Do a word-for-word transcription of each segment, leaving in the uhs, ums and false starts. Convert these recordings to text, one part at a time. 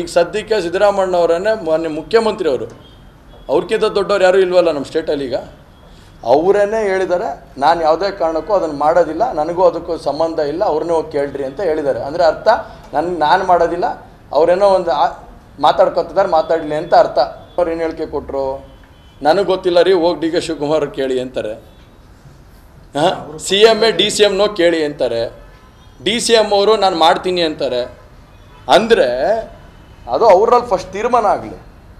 ಈಗ ಸದ್ಯಕ್ಕೆ ಸಿದ್ದರಾಮಣ್ಣವರನ್ನೇ ಮಾನ್ಯ ಮುಖ್ಯಮಂತ್ರಿ ಅವರು ಅವ್ರಿಗಿಂತ ದೊಡ್ಡವ್ರು ಯಾರೂ ಇಲ್ವಲ್ಲ ನಮ್ಮ ಸ್ಟೇಟಲ್ಲಿ. ಈಗ ಅವರೇನೇ ಹೇಳಿದ್ದಾರೆ, ನಾನು ಯಾವುದೇ ಕಾರಣಕ್ಕೂ ಅದನ್ನು ಮಾಡೋದಿಲ್ಲ, ನನಗೂ ಅದಕ್ಕೂ ಸಂಬಂಧ ಇಲ್ಲ, ಅವ್ರನ್ನೇ ಹೋಗಿ ಕೇಳ್ರಿ ಅಂತ ಹೇಳಿದ್ದಾರೆ. ಅಂದರೆ ಅರ್ಥ ನನಗೆ ನಾನು ಮಾಡೋದಿಲ್ಲ, ಅವರೇನೋ ಒಂದು ಮಾತಾಡ್ಕೊತಿದ್ದಾರೆ, ಮಾತಾಡಲಿ ಅಂತ ಅರ್ಥ. ಅವ್ರು ಏನು ಹೇಳಿಕೆ ಕೊಟ್ಟರು, ನನಗೆ ಗೊತ್ತಿಲ್ಲ ರೀ, ಹೋಗಿ ಡಿ ಕೆ ಶಿವಕುಮಾರ್ ಕೇಳಿ ಅಂತಾರೆ. ಹಾಂ, ಸಿ ಎಮ್ ಎ ಡಿ ಸಿ ಎಮ್ನೋ ಕೇಳಿ ಅಂತಾರೆ. ಡಿ ಸಿ ಎಮ್ ಅವರು ನಾನು ಮಾಡ್ತೀನಿ ಅಂತಾರೆ. ಅಂದರೆ ಅದು ಅವರಲ್ಲಿ ಫಸ್ಟ್ ತೀರ್ಮಾನ ಆಗಲಿ.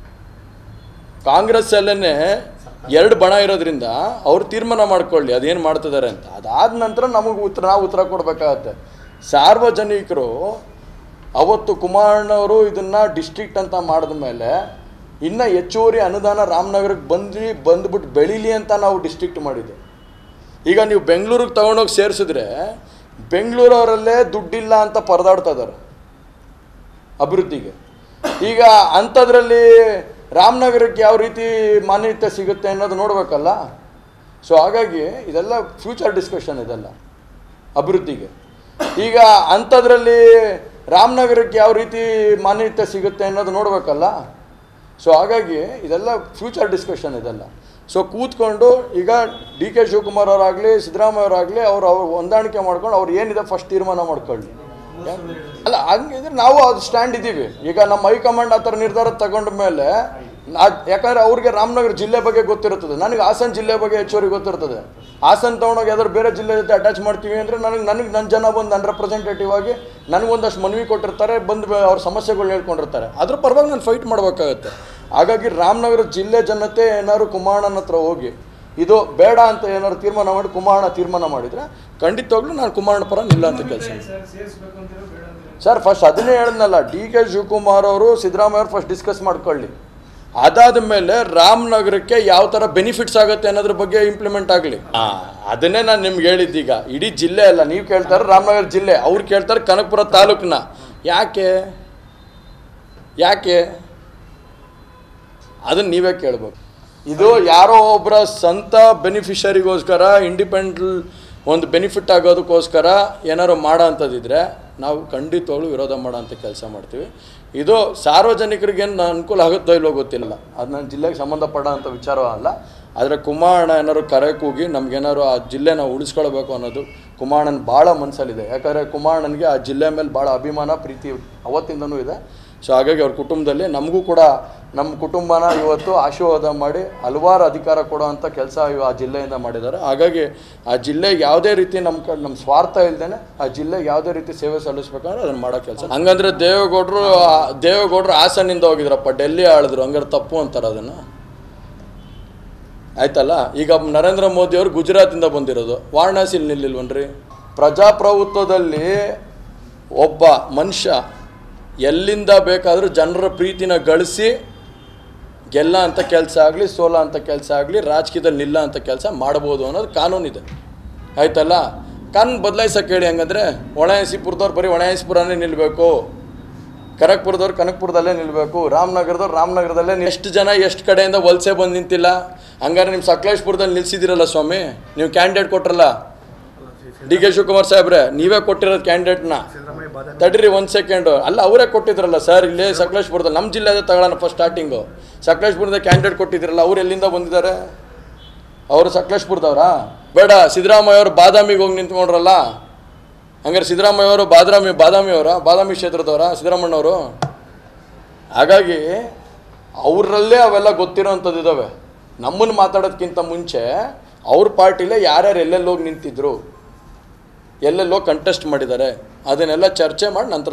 ಕಾಂಗ್ರೆಸ್ಸಲ್ಲೇ ಎರಡು ಬಣ ಇರೋದ್ರಿಂದ ಅವ್ರು ತೀರ್ಮಾನ ಮಾಡ್ಕೊಳ್ಳಿ ಅದೇನು ಮಾಡ್ತಿದ್ದಾರೆ ಅಂತ. ಅದಾದ ನಂತರ ನಮಗೆ ಉತ್ತರ ನಾವು ಉತ್ತರ ಕೊಡಬೇಕಾಗತ್ತೆ. ಸಾರ್ವಜನಿಕರು ಅವತ್ತು ಕುಮಾರಣ್ಣವರು ಇದನ್ನು ಡಿಸ್ಟ್ರಿಕ್ಟ್ ಅಂತ ಮಾಡಿದ ಮೇಲೆ ಇನ್ನು ಹೆಚ್ಚುವರಿ ಅನುದಾನ ರಾಮನಗರಕ್ಕೆ ಬಂದು ಬಂದುಬಿಟ್ಟು ಬೆಳೀಲಿ ಅಂತ ನಾವು ಡಿಸ್ಟ್ರಿಕ್ಟ್ ಮಾಡಿದ್ದೆ. ಈಗ ನೀವು ಬೆಂಗಳೂರಿಗೆ ತೊಗೊಂಡೋಗಿ ಸೇರಿಸಿದ್ರೆ ಬೆಂಗಳೂರವರಲ್ಲೇ ದುಡ್ಡಿಲ್ಲ ಅಂತ ಪರದಾಡ್ತಾ ಇದ್ದಾರೆ ಅಭಿವೃದ್ಧಿಗೆ. ಈಗ ಅಂಥದ್ರಲ್ಲಿ ರಾಮನಗರಕ್ಕೆ ಯಾವ ರೀತಿ ಮಾನ್ಯತೆ ಸಿಗುತ್ತೆ ಅನ್ನೋದು ನೋಡಬೇಕಲ್ಲ. ಸೊ ಹಾಗಾಗಿ ಇದೆಲ್ಲ ಫ್ಯೂಚರ್ ಡಿಸ್ಕಷನ್, ಇದೆಲ್ಲ ಅಭಿವೃದ್ಧಿಗೆ. ಈಗ ಅಂಥದ್ರಲ್ಲಿ ರಾಮನಗರಕ್ಕೆ ಯಾವ ರೀತಿ ಮಾನ್ಯತೆ ಸಿಗುತ್ತೆ ಅನ್ನೋದು ನೋಡಬೇಕಲ್ಲ. ಸೊ ಹಾಗಾಗಿ ಇದೆಲ್ಲ ಫ್ಯೂಚರ್ ಡಿಸ್ಕಷನ್, ಇದೆಲ್ಲ. ಸೊ ಕೂತ್ಕೊಂಡು ಈಗ ಡಿ ಕೆ ಶಿವಕುಮಾರ್ ಅವರಾಗಲಿ ಸಿದ್ದರಾಮಯ್ಯ ಅವರಾಗಲಿ ಅವ್ರು ಅವ್ರು ಹೊಂದಾಣಿಕೆ ಮಾಡ್ಕೊಂಡು ಅವ್ರು ಏನಿದೆ ಫಸ್ಟ್ ತೀರ್ಮಾನ ಮಾಡ್ಕೊಳ್ಳಿ. ಅಲ್ಲ, ಹಂಗಿದ್ರೆ ನಾವು ಅದು ಸ್ಟ್ಯಾಂಡ್ ಇದ್ದೀವಿ. ಈಗ ನಮ್ಮ ಹೈಕಮಾಂಡ್ ಆ ಥರ ನಿರ್ಧಾರ ತಗೊಂಡ ಮೇಲೆ ಯಾಕಂದರೆ ಅವ್ರಿಗೆ ರಾಮನಗರ ಜಿಲ್ಲೆ ಬಗ್ಗೆ ಗೊತ್ತಿರುತ್ತದೆ, ನನಗೆ ಹಾಸನ ಜಿಲ್ಲೆ ಬಗ್ಗೆ ಹೆಚ್ಚುವರಿ ಗೊತ್ತಿರ್ತದೆ. ಹಾಸನ ತೊಗೊಂಡೋಗಿ ಯಾವ್ದಾದ್ರು ಬೇರೆ ಜಿಲ್ಲೆ ಜೊತೆ ಅಟ್ಯಾಚ್ ಮಾಡ್ತೀವಿ ಅಂದರೆ ನನಗೆ ನನಗೆ ನನ್ನ ಜನ ಬಂದು ನನ್ನ ರೆಪ್ರೆಸೆಂಟೇಟಿವ್ ಆಗಿ ನನಗೊಂದಷ್ಟು ಮನವಿ ಕೊಟ್ಟಿರ್ತಾರೆ, ಬಂದು ಅವ್ರ ಸಮಸ್ಯೆಗಳು ಹೇಳ್ಕೊಂಡಿರ್ತಾರೆ. ಅದ್ರ ಪರವಾಗಿ ನಾನು ಫೈಟ್ ಮಾಡಬೇಕಾಗತ್ತೆ. ಹಾಗಾಗಿ ರಾಮನಗರ ಜಿಲ್ಲೆ ಜನತೆ ಏನಾದ್ರು ಕುಮಾರಣ್ಣನ ಹತ್ರ ಹೋಗಿ ಇದು ಬೇಡ ಅಂತ ಏನಾದ್ರು ತೀರ್ಮಾನ ಮಾಡಿ ಕುಮಾರಣ್ಣ ತೀರ್ಮಾನ ಮಾಡಿದರೆ ಖಂಡಿತವಾಗ್ಲೂ ನಾನು ಕುಮಾರಣ್ಣ ಪರ ನಿಲ್ಲ ಅಂತ ಕೆಲಸ. ಸರ್ ಫಸ್ಟ್ ಅದನ್ನೇ ಹೇಳಿದ್ನಲ್ಲ, ಡಿ ಕೆ ಶಿವಕುಮಾರ್ ಅವರು ಸಿದ್ದರಾಮಯ್ಯ ಅವರು ಫಸ್ಟ್ ಡಿಸ್ಕಸ್ ಮಾಡ್ಕೊಳ್ಳಿ. ಅದಾದ ಮೇಲೆ ರಾಮನಗರಕ್ಕೆ ಯಾವ ಥರ ಬೆನಿಫಿಟ್ಸ್ ಆಗುತ್ತೆ ಅನ್ನೋದ್ರ ಬಗ್ಗೆ ಇಂಪ್ಲಿಮೆಂಟ್ ಆಗಲಿ. ಹಾಂ, ಅದನ್ನೇ ನಾನು ನಿಮ್ಗೆ ಹೇಳಿದ್ದೀಗ. ಇಡೀ ಜಿಲ್ಲೆ ಅಲ್ಲ, ನೀವು ಕೇಳ್ತಾರೆ ರಾಮನಗರ ಜಿಲ್ಲೆ, ಅವ್ರು ಕೇಳ್ತಾರೆ ಕನಕಪುರ ತಾಲೂಕನ್ನ. ಯಾಕೆ ಯಾಕೆ ಅದನ್ನು ನೀವೇ ಕೇಳ್ಬೇಕು. ಇದು ಯಾರೋ ಒಬ್ಬರ ಸ್ವಂತ ಬೆನಿಫಿಷರಿಗೋಸ್ಕರ ಇಂಡಿಪೆಂಡೆಂಟ್ ಒಂದು ಬೆನಿಫಿಟ್ ಆಗೋದಕ್ಕೋಸ್ಕರ ಏನಾದ್ರು ಮಾಡೋ ಅಂಥದ್ದಿದ್ರೆ ನಾವು ಖಂಡಿತವಾಗ್ಲೂ ವಿರೋಧ ಮಾಡೋ ಅಂಥ ಕೆಲಸ ಮಾಡ್ತೀವಿ. ಇದು ಸಾರ್ವಜನಿಕರಿಗೇನು ಅನುಕೂಲ ಆಗುತ್ತೋ ಇಲ್ಲೋ ಗೊತ್ತಿಲ್ಲ, ಅದು ನನ್ನ ಜಿಲ್ಲೆಗೆ ಸಂಬಂಧಪಡೋ ಅಂಥ ವಿಚಾರ ಅಲ್ಲ. ಆದರೆ ಕುಮಾರಣ್ಣ ಏನಾದ್ರು ಕರೆ ಕೂಗಿ ನಮಗೇನಾದ್ರು ಆ ಜಿಲ್ಲೆ ನಾವು ಉಳಿಸ್ಕೊಳ್ಬೇಕು ಅನ್ನೋದು ಕುಮಾರಣ್ಣನ ಭಾಳ ಮನಸ್ಸಲ್ಲಿದೆ. ಯಾಕಂದರೆ ಕುಮಾರಣ್ಣನಿಗೆ ಆ ಜಿಲ್ಲೆ ಮೇಲೆ ಭಾಳ ಅಭಿಮಾನ ಪ್ರೀತಿ ಅವತ್ತಿಂದನೂ ಇದೆ. ಸೊ ಹಾಗಾಗಿ ಅವ್ರ ಕುಟುಂಬದಲ್ಲಿ ನಮಗೂ ಕೂಡ ನಮ್ಮ ಕುಟುಂಬನ ಇವತ್ತು ಆಶೀರ್ವಾದ ಮಾಡಿ ಹಲವಾರು ಅಧಿಕಾರ ಕೊಡೋ ಅಂಥ ಕೆಲಸ ಆ ಜಿಲ್ಲೆಯಿಂದ ಮಾಡಿದ್ದಾರೆ. ಹಾಗಾಗಿ ಆ ಜಿಲ್ಲೆಗೆ ಯಾವುದೇ ರೀತಿ ನಮ್ಮ ಕ ನಮ್ಮ ಸ್ವಾರ್ಥ ಇಲ್ದೇ ಆ ಜಿಲ್ಲೆಗೆ ಯಾವುದೇ ರೀತಿ ಸೇವೆ ಸಲ್ಲಿಸ್ಬೇಕಂದ್ರೆ ಅದನ್ನು ಮಾಡೋ ಕೆಲಸ. ಹಂಗಂದ್ರೆ ದೇವೇಗೌಡರು ದೇವೇಗೌಡರು ಹಾಸನಿಂದ ಹೋಗಿದ್ರಪ್ಪ, ಡೆಲ್ಲಿ ಆಳಿದ್ರು, ಹಂಗಾರೆ ತಪ್ಪು ಅಂತಾರೆ ಅದನ್ನು. ಆಯ್ತಲ್ಲ, ಈಗ ನರೇಂದ್ರ ಮೋದಿ ಅವರು ಗುಜರಾತಿಂದ ಬಂದಿರೋದು, ವಾರಣಾಸಿಲಿ ನಿಲ್ಲಿಲ್ವನ್ರಿ. ಪ್ರಜಾಪ್ರಭುತ್ವದಲ್ಲಿ ಒಬ್ಬ ಮನುಷ್ಯ ಎಲ್ಲಿಂದ ಬೇಕಾದರೂ ಜನರ ಪ್ರೀತಿನ ಗಳಿಸಿ ಗೆಲ್ಲ ಅಂತ ಕೆಲಸ ಆಗಲಿ ಸೋಲ ಅಂತ ಕೆಲಸ ಆಗಲಿ ರಾಜಕೀಯದಲ್ಲಿ ನಿಲ್ಲ ಅಂತ ಕೆಲಸ ಮಾಡ್ಬೋದು ಅನ್ನೋದು ಕಾನೂನಿದೆ. ಆಯ್ತಲ್ಲ, ಕಾನೂನು ಬದಲಾಯಿಸೋಕೆ ಹೇಳಿ. ಹಂಗಂದರೆ ಒಣಹಸಿಪುರದವ್ರು ಬರೀ ಒಣಹಸಿಪುರನೇ ನಿಲ್ಲಬೇಕು, ಕನಕಪುರದವ್ರು ಕನಕಪುರದಲ್ಲೇ ನಿಲ್ಲಬೇಕು, ರಾಮನಗರದವ್ರು ರಾಮನಗರದಲ್ಲೇ. ಎಷ್ಟು ಜನ ಎಷ್ಟು ಕಡೆಯಿಂದ ವಲಸೆ ಬಂದು ನಿಂತಿಲ್ಲ. ಹಂಗಾರೆ ನಿಮ್ಮ ಸಕಲೇಶ್ಪುರದಲ್ಲಿ ನಿಲ್ಲಿಸಿದಿರಲ್ಲ ಸ್ವಾಮಿ, ನೀವು ಕ್ಯಾಂಡಿಡೇಟ್ ಕೊಟ್ರಲ್ಲ ಡಿ ಕೆ ಶಿವಕುಮಾರ್ ಸಾಹೇಬ್ರೆ, ನೀವೇ ಕೊಟ್ಟಿರೋದು ಕ್ಯಾಂಡಿಡೇಟ್ನ. ತಡ್ರಿ ಒಂದು ಸೆಕೆಂಡು, ಅಲ್ಲ ಅವರೇ ಕೊಟ್ಟಿದ್ರಲ್ಲ ಸರ್. ಇಲ್ಲೇ ಸಕಲೇಶ್ಪುರದಲ್ಲಿ ನಮ್ಮ ಜಿಲ್ಲೆದ ತಗೊಳ್ಳೋಣ ಫಸ್ಟ್ ಸ್ಟಾರ್ಟಿಂಗು. ಸಕಲೇಶ್ಪುರದ ಕ್ಯಾಂಡಿಡೇಟ್ ಕೊಟ್ಟಿದ್ರಲ್ಲ, ಅವ್ರು ಎಲ್ಲಿಂದ ಬಂದಿದ್ದಾರೆ? ಅವರು ಸಕಲೇಶ್ಪುರದವರಾ? ಬೇಡ, ಸಿದ್ದರಾಮಯ್ಯ ಅವರು ಬಾದಾಮಿಗೆ ಹೋಗಿ ನಿಂತ್ಕೊಂಡ್ರಲ್ಲ, ಹಂಗಾರೆ ಸಿದ್ದರಾಮಯ್ಯ ಅವರು ಬಾದಾಮಿ ಬಾದಾಮಿ ಅವರ ಬಾದಾಮಿ ಕ್ಷೇತ್ರದವರ ಸಿದ್ದರಾಮಣ್ಣವರು? ಹಾಗಾಗಿ ಅವರಲ್ಲೇ ಅವೆಲ್ಲ ಗೊತ್ತಿರೋವಂಥದ್ದು ಇದ್ದಾವೆ. ನಮ್ಮನ್ನು ಮಾತಾಡೋದಕ್ಕಿಂತ ಮುಂಚೆ ಅವ್ರ ಪಾರ್ಟಿಲೇ ಯಾರ್ಯಾರು ಎಲ್ಲೆಲ್ಲೋಗಿ ನಿಂತಿದ್ರು, ಎಲ್ಲೆಲ್ಲೋ ಕಂಟೆಸ್ಟ್ ಮಾಡಿದ್ದಾರೆ, ಅದನ್ನೆಲ್ಲ ಚರ್ಚೆ ಮಾಡಿ ನಂತರ